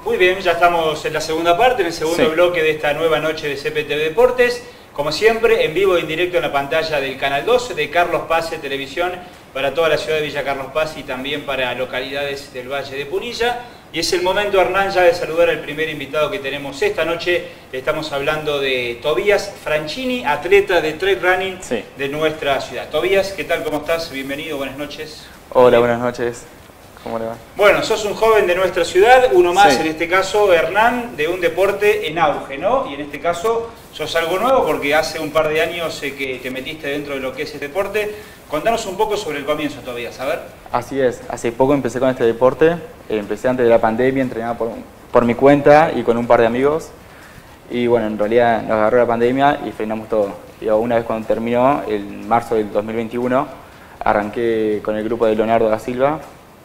Muy bien, ya estamos en la segunda parte, en el segundo bloque de esta nueva noche de CPTV Deportes. Como siempre, en vivo e en directo en la pantalla del Canal 12 de Carlos Paz Televisión para toda la ciudad de Villa Carlos Paz y también para localidades del Valle de Punilla. Y es el momento, Hernán, ya de saludar al primer invitado que tenemos esta noche. Estamos hablando de Tobías Franchini, atleta de trail running de nuestra ciudad. Tobías, ¿qué tal? ¿Cómo estás? Bienvenido, buenas noches. Hola, buenas noches. ¿Cómo le va? Bueno, sos un joven de nuestra ciudad, uno más, en este caso, Hernán, de un deporte en auge, ¿no? Y en este caso sos algo nuevo porque hace un par de años que te metiste dentro de lo que es este deporte. Contanos un poco sobre el comienzo, Tobías, a ver. Así es, hace poco empecé con este deporte, empecé antes de la pandemia, entrenaba por mi cuenta y con un par de amigos. Y bueno, en realidad nos agarró la pandemia y frenamos todo. Y una vez cuando terminó, en marzo del 2021, arranqué con el grupo de Leonardo da Silva.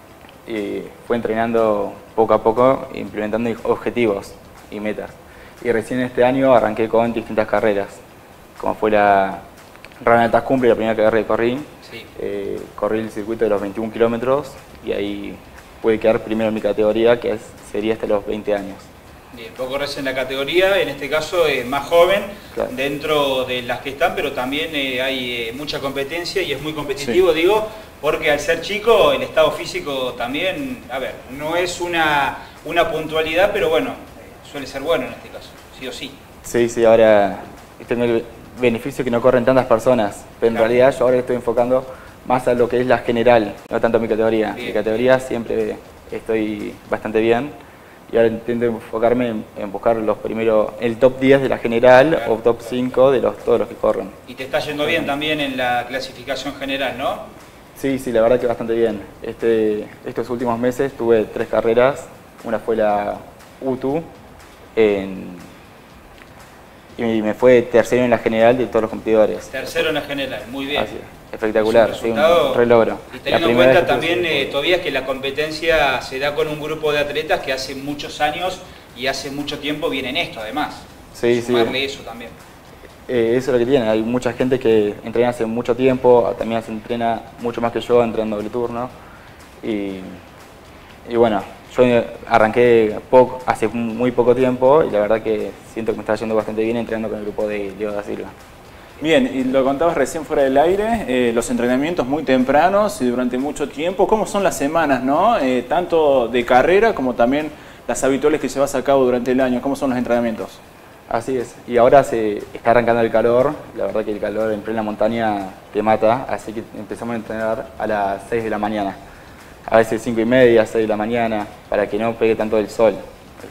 Y fue entrenando poco a poco, implementando objetivos y metas. Y recién este año arranqué con distintas carreras, como fue la Run Altas Cumbre, la primera carrera que corrí. Corrí el circuito de los 21 kilómetros y ahí pude quedar primero en mi categoría, que sería hasta los 20 años. Bien, vos corres en la categoría, en este caso más joven, dentro de las que están, pero también hay mucha competencia y es muy competitivo, digo, porque al ser chico el estado físico también, a ver, no es una puntualidad, pero bueno, suele ser bueno en este caso, sí o sí. Sí, ahora tengo el beneficio que no corren tantas personas, pero en realidad yo ahora estoy enfocando más a lo que es la general, no tanto a mi categoría. Mi categoría siempre estoy bastante bien. Y ahora intento enfocarme en buscar los primeros, el top 10 de la general o top 5 de todos los que corren. Y te está yendo bien también en la clasificación general, ¿no? Sí, la verdad que bastante bien. Estos últimos meses tuve 3 carreras. Una fue la UTU y me fue tercero en la general de todos los competidores. Tercero en la general, muy bien. Así es. Espectacular, sí, un re logro. Y teniendo en cuenta también, Tobías, que la competencia se da con un grupo de atletas que hace muchos años y hace mucho tiempo vienen esto, además. Sumarle eso también. Eso es lo que tiene, hay mucha gente que entrena hace mucho tiempo, también se entrena mucho más que yo, entreno doble turno. Y bueno, yo arranqué hace muy poco tiempo y la verdad que siento que me está yendo bastante bien entrenando con el grupo de Leo da Silva. Bien, y lo contabas recién fuera del aire, los entrenamientos muy tempranos y durante mucho tiempo. ¿Cómo son las semanas, no? Tanto de carrera como también las habituales que llevas a cabo durante el año. ¿Cómo son los entrenamientos? Así es, y ahora se está arrancando el calor. La verdad que el calor en plena montaña te mata, así que empezamos a entrenar a las 6 de la mañana. A veces 5 y media, 6 de la mañana, para que no pegue tanto el sol.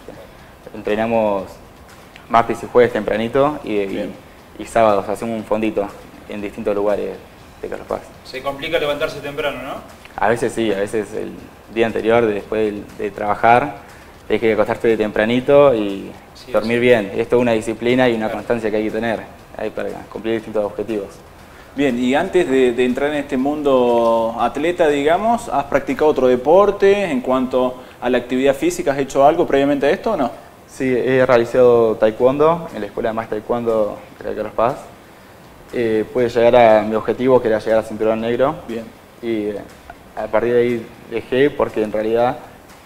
Entrenamos martes y jueves tempranito y sábados hacemos un fondito en distintos lugares de Carlos Paz. Se complica levantarse temprano, ¿no? A veces sí, a veces el día anterior, después de trabajar, tienes que acostarte de tempranito y dormir bien. Esto es una disciplina y una constancia que hay que tener para cumplir distintos objetivos. Bien, y antes de entrar en este mundo atleta, digamos, ¿has practicado otro deporte en cuanto a la actividad física? ¿Has hecho algo previamente a esto o no? Sí, he realizado taekwondo en la escuela de más taekwondo de Carlos Paz. Pude llegar a mi objetivo, que era llegar a cinturón negro. Bien. Y a partir de ahí dejé porque en realidad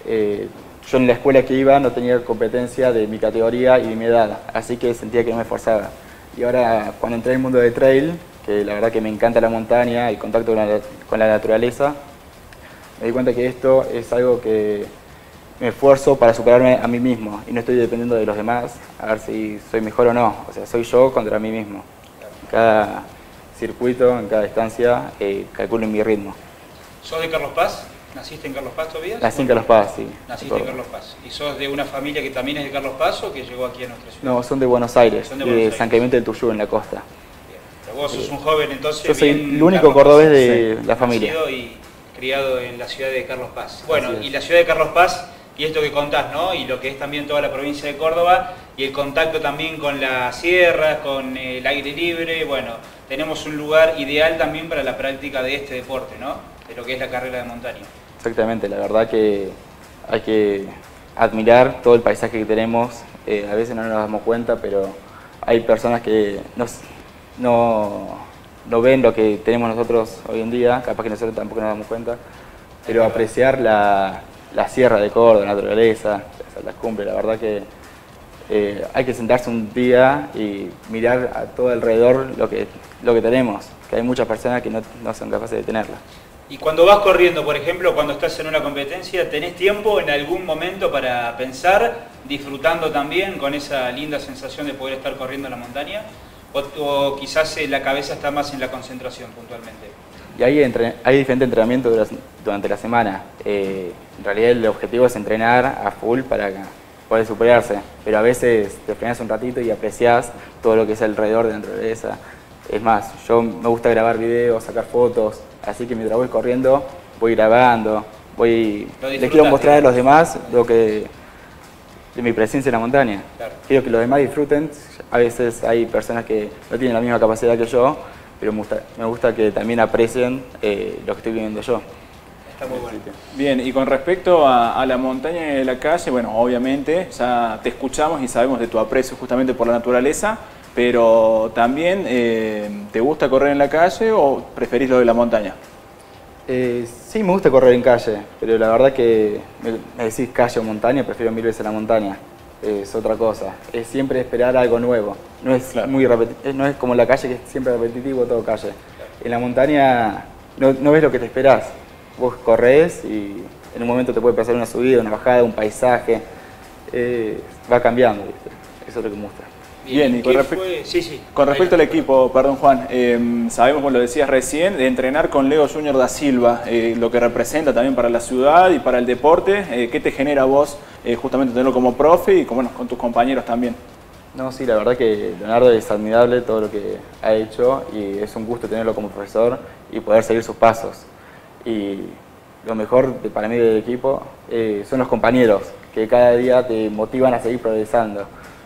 yo en la escuela que iba no tenía competencia de mi categoría y de mi edad, así que sentía que no me esforzaba. Y ahora cuando entré en el mundo de trail, que la verdad que me encanta la montaña, el contacto con la naturaleza, me di cuenta que esto es algo que me esfuerzo para superarme a mí mismo y no estoy dependiendo de los demás a ver si soy mejor o no. O sea, soy yo contra mí mismo. En cada circuito, en cada distancia, calculo mi ritmo. ¿Sos de Carlos Paz? ¿Naciste en Carlos Paz, Tobías? Nací en Carlos Paz, sí. Naciste en Carlos Paz. ¿Y sos de una familia que también es de Carlos Paz o que llegó aquí a nuestra ciudad? No, son de Buenos Aires, de San Clemente del Tuyú, en la costa. Bien. Pero vos sos un joven entonces. Yo soy el único cordobés de la familia. Nacido y criado en la ciudad de Carlos Paz. Bueno, y la ciudad de Carlos Paz, y esto que contás, ¿no? Y lo que es también toda la provincia de Córdoba, y el contacto también con la sierra, con el aire libre, bueno, tenemos un lugar ideal también para la práctica de este deporte, ¿no? De lo que es la carrera de montaña. Exactamente, la verdad que hay que admirar todo el paisaje que tenemos. A veces no nos damos cuenta, pero hay personas que no ven lo que tenemos nosotros hoy en día, capaz que nosotros tampoco nos damos cuenta, pero apreciar la sierra de Córdoba, la naturaleza, las las cumbres. La verdad que hay que sentarse un día y mirar a todo alrededor lo que tenemos, que hay muchas personas que no son capaces de tenerla. Y cuando vas corriendo, por ejemplo, cuando estás en una competencia, ¿tenés tiempo en algún momento para pensar, disfrutando también con esa linda sensación de poder estar corriendo en la montaña? ¿O quizás la cabeza está más en la concentración puntualmente? Y hay diferentes entrenamientos durante la semana. En realidad el objetivo es entrenar a full para poder superarse, pero a veces te frenas un ratito y apreciás todo lo que es alrededor de la naturaleza. Es más, yo me gusta grabar videos, sacar fotos, así que mientras voy corriendo voy grabando, les quiero mostrar a los demás de mi presencia en la montaña. Claro. Quiero que los demás disfruten. A veces hay personas que no tienen la misma capacidad que yo, pero me gusta que también aprecien lo que estoy viviendo yo. Está muy bueno. Bien, y con respecto a la montaña y la calle, bueno, obviamente ya te escuchamos y sabemos de tu aprecio justamente por la naturaleza, pero también ¿te gusta correr en la calle o preferís lo de la montaña? Sí, me gusta correr en calle, pero la verdad que me decís calle o montaña, prefiero 1000 veces la montaña. Es otra cosa, es siempre esperar algo nuevo, no es, claro, no es como la calle que es siempre repetitivo, todo calle. Claro. En la montaña no ves lo que te esperás, vos corres y en un momento te puede pasar una subida, una bajada, un paisaje, va cambiando, ¿viste? Eso es lo que me gusta. Bien, y con respecto al equipo, perdón Juan, sabemos, como lo decías recién, de entrenar con Leo Junior da Silva, lo que representa también para la ciudad y para el deporte, ¿qué te genera a vos justamente tenerlo como profe y con tus compañeros también? No, sí, la verdad que Leonardo es admirable todo lo que ha hecho y es un gusto tenerlo como profesor y poder seguir sus pasos. Y lo mejor para mí del equipo son los compañeros, que cada día te motivan a seguir progresando.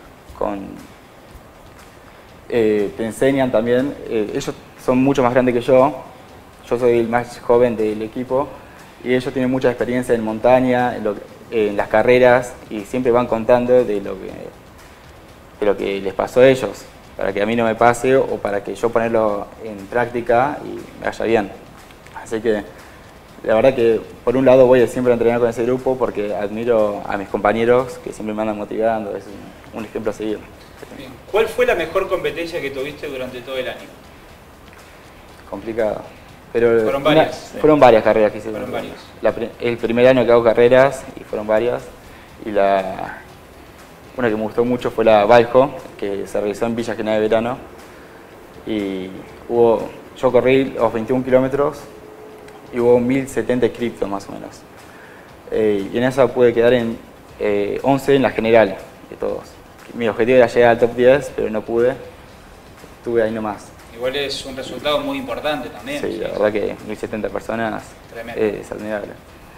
Te enseñan también, ellos son mucho más grandes que yo soy el más joven del equipo y ellos tienen mucha experiencia en montaña, en las carreras y siempre van contando de lo que les pasó a ellos, para que a mí no me pase o para que yo ponerlo en práctica y me vaya bien. Así que la verdad que por un lado voy siempre a entrenar con ese grupo porque admiro a mis compañeros que siempre me andan motivando, es un ejemplo a seguir. Bien. ¿Cuál fue la mejor competencia que tuviste durante todo el año? Complicado. Pero fueron varias. Fueron varias carreras que hice. Fueron varias. El primer año que hago carreras y fueron varias. Y una que me gustó mucho fue la Valjo, que se realizó en Villa General Belgrano. Y yo corrí los 21 kilómetros y hubo 1070 inscriptos más o menos. Y en esa pude quedar en 11 en la general de todos. Mi objetivo era llegar al top 10, pero no pude. Estuve ahí nomás. Igual es un resultado muy importante también. Sí, la verdad que 1070 personas tremendo. Es admirable.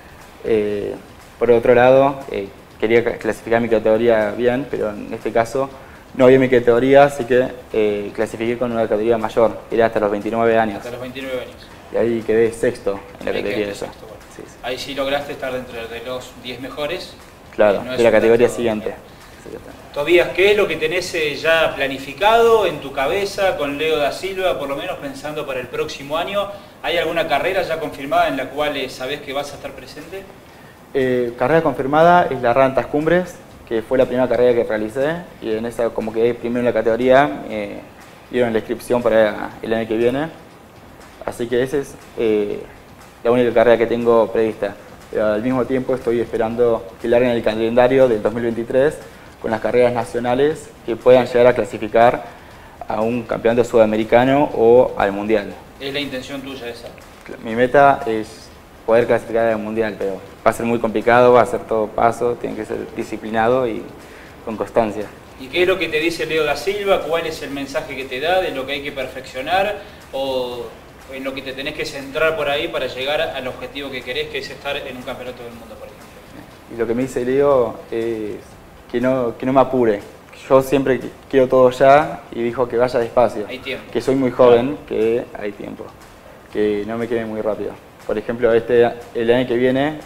Por otro lado, quería clasificar mi categoría bien, pero en este caso no había mi categoría, así que clasifiqué con una categoría mayor, era hasta los 29 años. Hasta los 29 años. Y ahí quedé sexto en la categoría de esa. Bueno. Sí. Ahí sí lograste estar dentro de los 10 mejores. Claro, de la categoría siguiente. Tobías, ¿qué es lo que tenés ya planificado en tu cabeza con Leo da Silva, por lo menos pensando para el próximo año? ¿Hay alguna carrera ya confirmada en la cual sabés que vas a estar presente? Carrera confirmada es la Rantas Cumbres, que fue la primera carrera que realicé y en esa como quedé primero en la categoría, dieron la inscripción para el año que viene. Así que esa es la única carrera que tengo prevista. Pero al mismo tiempo estoy esperando que larguen el calendario del 2023 con las carreras nacionales que puedan llegar a clasificar a un campeonato sudamericano o al mundial. ¿Es la intención tuya esa? Mi meta es poder clasificar al mundial, pero va a ser muy complicado, va a ser todo paso, tiene que ser disciplinado y con constancia. ¿Y qué es lo que te dice Leo da Silva? ¿Cuál es el mensaje que te da de lo que hay que perfeccionar o en lo que te tenés que centrar por ahí para llegar al objetivo que querés, que es estar en un campeonato del mundo, por ejemplo? Y lo que me dice Leo es que no me apure. Yo siempre quiero todo ya y dijo que vaya despacio. Hay tiempo. Que soy muy joven, que hay tiempo. Que no me quede muy rápido. Por ejemplo, el año que viene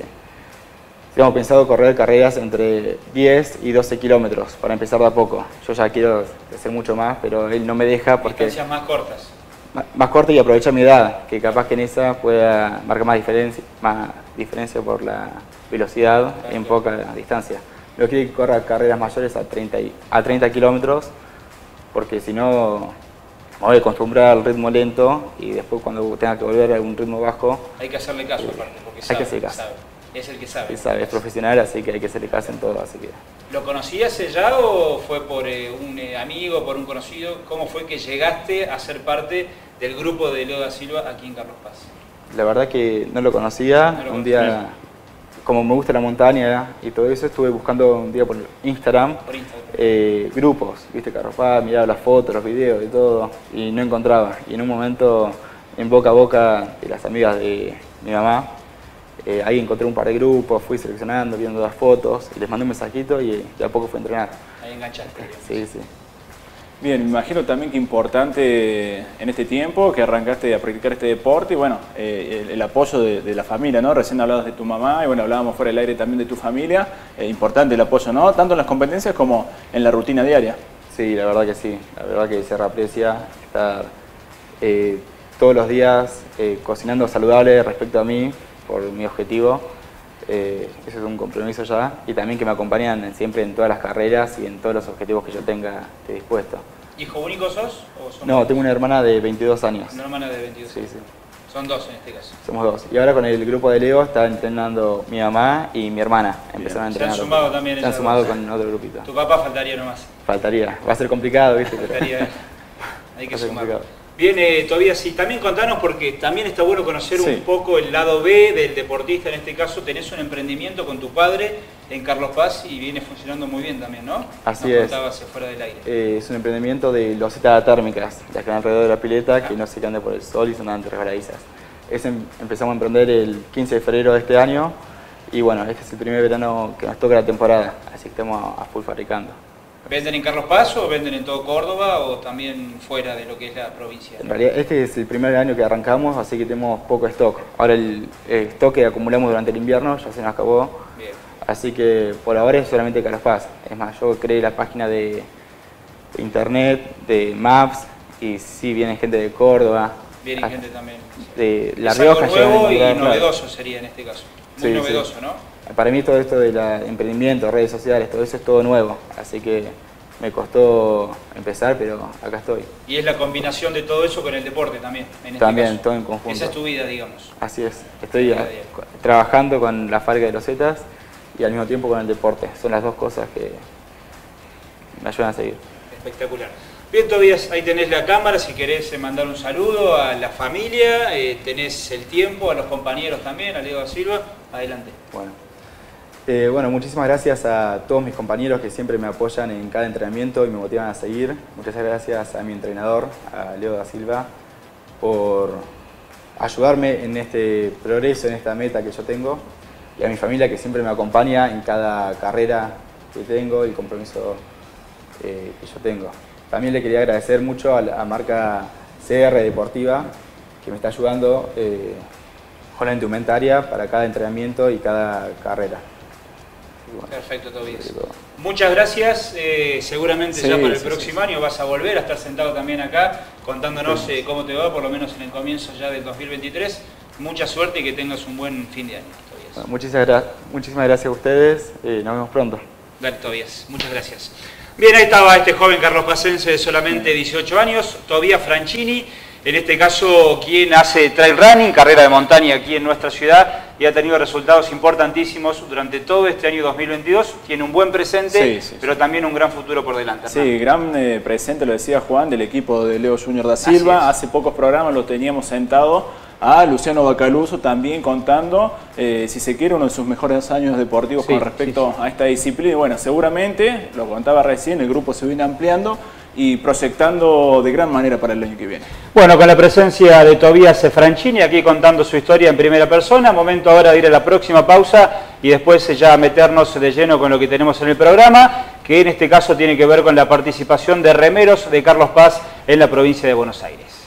tengo pensado correr carreras entre 10 y 12 kilómetros para empezar de a poco. Yo ya quiero hacer mucho más, pero él no me deja porque... Distancias más cortas. Más corta y aprovechar mi edad, que capaz que en esa pueda marcar más diferencia por la velocidad en poca distancia. lo quiero que corra carreras mayores a 30 kilómetros, porque si no me voy a acostumbrar al ritmo lento y después cuando tenga que volver a un ritmo bajo... Hay que hacerle caso aparte, porque hay que hacerle caso. sabe. Es el que sabe. Es profesional, así que hay que hacerle caso en todo. Así que... ¿Lo conocías ya o fue por un amigo, por un conocido? ¿Cómo fue que llegaste a ser parte del grupo de Leo da Silva aquí en Carlos Paz? La verdad que no lo conocía. Un día, como me gusta la montaña y todo eso, estuve buscando un día por Instagram, grupos, viste, Carlos Paz, miraba las fotos, los videos y todo, y no encontraba. Y en un momento, en boca a boca de las amigas de mi mamá, ahí encontré un par de grupos, fui seleccionando, viendo las fotos, y les mandé un mensajito y de a poco fui a entrenar. Ahí enganchaste. Sí, sí. Bien, me imagino también que importante en este tiempo que arrancaste a practicar este deporte y bueno, el apoyo de la familia, ¿no? Recién hablabas de tu mamá y bueno, hablábamos fuera del aire también de tu familia. Importante el apoyo, ¿no? Tanto en las competencias como en la rutina diaria. Sí, la verdad que sí. La verdad que se reaprecia estar todos los días cocinando saludable respecto a mí, por mi objetivo. Eso es un compromiso ya, y también que me acompañan siempre en todas las carreras y en todos los objetivos que yo tenga dispuesto. ¿Hijo único sos? ¿O son no, dos? Tengo una hermana de 22 años. Una hermana de 22 sí, años. Sí. Son dos en este caso. Somos dos. Y ahora con el grupo de Leo está entrenando mi mamá y mi hermana. Empezaron a entrenar. Se han sumado también. Se han sumado con otro grupito. Tu papá faltaría nomás. Faltaría. Va a ser complicado, ¿viste? Faltaría. Hay que sumarlo. Bien, Tobías, sí, también contanos porque también está bueno conocer un poco el lado B del deportista. En este caso tenés un emprendimiento con tu padre en Carlos Paz y viene funcionando muy bien también, ¿no? Así es. Contabas fuera del aire. Es un emprendimiento de losetas térmicas, las que están alrededor de la pileta, que no se quedan por el sol y son antes resbaladizas. Empezamos a emprender el 15 de febrero de este año y bueno, este es el primer verano que nos toca la temporada, así que estamos a full fabricando. ¿Venden en Carlos Paz o venden en todo Córdoba o también fuera de lo que es la provincia? En realidad este es el primer año que arrancamos, así que tenemos poco stock. Ahora el stock que acumulamos durante el invierno ya se nos acabó. Bien. Así que por ahora es solamente Carlos Paz. Es más, yo creé la página de internet, de Maps, y sí viene gente de Córdoba. Viene gente también. De La es Rioja. Algo nuevo y novedoso sería en este caso. Muy novedoso, sí. ¿no? Para mí todo esto del emprendimiento, redes sociales, todo eso es todo nuevo. Así que me costó empezar, pero acá estoy. Y es la combinación de todo eso con el deporte también. En este también, caso. todo en conjunto. Esa es tu vida, digamos. Así es. Estoy trabajando con la fábrica de losetas y al mismo tiempo con el deporte. Son las dos cosas que me ayudan a seguir. Espectacular. Bien, Tobías, ahí tenés la cámara, si querés mandar un saludo a la familia, tenés el tiempo, a los compañeros también, a Leo da Silva, adelante. Bueno, muchísimas gracias a todos mis compañeros que siempre me apoyan en cada entrenamiento y me motivan a seguir. Muchas gracias a mi entrenador, a Leo da Silva, por ayudarme en este progreso, en esta meta que yo tengo, y a mi familia que siempre me acompaña en cada carrera que tengo y compromiso que yo tengo. También le quería agradecer mucho a la marca CR Deportiva, que me está ayudando con la indumentaria para cada entrenamiento y cada carrera. Bueno, perfecto, Tobías. Muchas gracias. Seguramente ya para el próximo año vas a volver a estar sentado también acá contándonos cómo te va, por lo menos en el comienzo ya del 2023. Mucha suerte y que tengas un buen fin de año, Tobías. Bueno, muchísimas gracias a ustedes. Nos vemos pronto. Dale, Tobías. Muchas gracias. Bien, ahí estaba este joven carlospacense de solamente 18 años, Tobías Franchini, en este caso quien hace trail running, carrera de montaña aquí en nuestra ciudad y ha tenido resultados importantísimos durante todo este año 2022, tiene un buen presente, pero también un gran futuro por delante. Sí, gran presente, lo decía Juan, del equipo de Leo Junior da Silva. Hace pocos programas lo teníamos sentado a Luciano Bacaluso también contando, si se quiere, uno de sus mejores años deportivos con respecto a esta disciplina. Y bueno, seguramente, lo contaba recién, el grupo se viene ampliando y proyectando de gran manera para el año que viene. Bueno, con la presencia de Tobías Franchini aquí contando su historia en primera persona, momento ahora de ir a la próxima pausa y después ya meternos de lleno con lo que tenemos en el programa, que en este caso tiene que ver con la participación de remeros de Carlos Paz en la provincia de Buenos Aires.